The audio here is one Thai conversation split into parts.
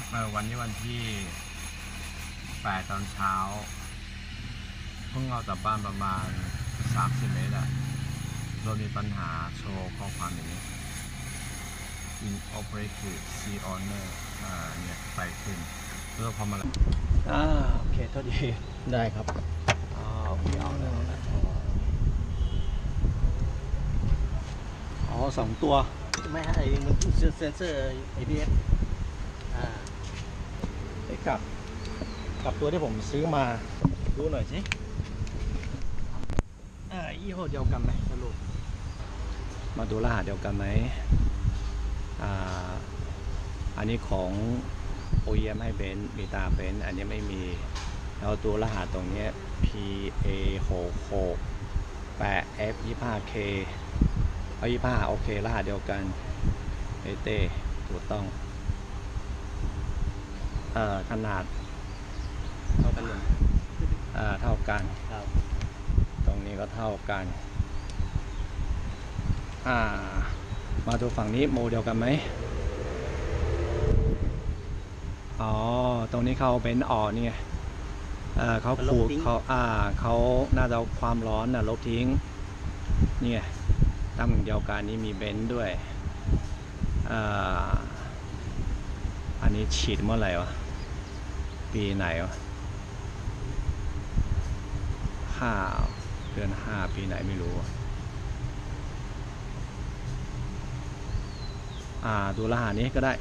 วันนี้วันที่8 ตอนเช้าเพิ่งออกจากบ้านประมาณ30 เมตรอะเรามีปัญหาโชว์ข้อความอย่างนี้ inoperative sea owner เนี่ยไปขึ้นแล้วพอมาโอเคโทษดีได้ครับโอเคเอาแล้ว2 ตัวไม่ให้มันเซ็นเซอร์ ABS กับตัวที่ผมซื้อมาดูหน่อยสิยี่ห้อเดียวกันไหมสรุปมาดูรหัสเดียวกันไหมอันนี้ของ OEM ให้เบนซ์มีตาเบนซ์อันนี้ไม่มีแล้วตัวรหัสตรงนี้ PA66-8F25K เอา25โอเครหัสเดียวกันเต้ถูกต้องขนาดเท่ากันเลยเท่ากันตรงนี้ก็เท่ากันมาดูฝั่งนี้โมเดียวกันไหมตรงนี้เขาเป็นนี่ไงเขาขูดเขาน่าจะความร้อนลบทิ้งนี่ไงตำแหน่งเดียวกันนี้มีเบนซ์ด้วยอันนี้ฉีดเมื่อไหร่วะปีไหนวะเดือน 5ปีไหนไม่รู้ดูรหัสนี้ก็ได้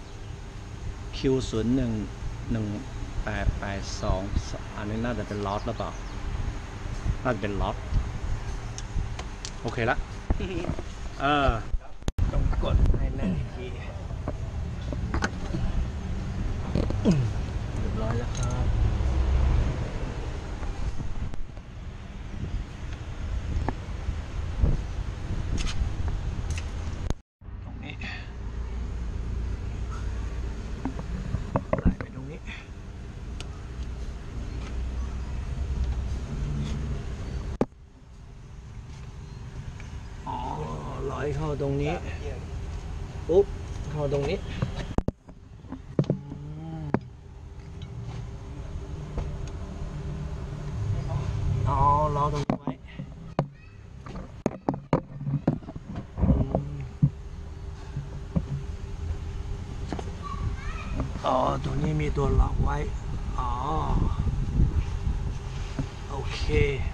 Q011882 อันนี้น่าจะเป็นล็อตหรือเปล่าน่าจะเป็นล็อตโอเคละต้องกดให้แน่นอีกทีเรียบร้อยแล้วครับตรงนี้ไหลไปตรงนี้ไหลเข้าตรงนี้ปุ๊บเข้าตรงนี้รอตรงนี้ไว้ตรงนี้มีตัวล็อกไว้โอเค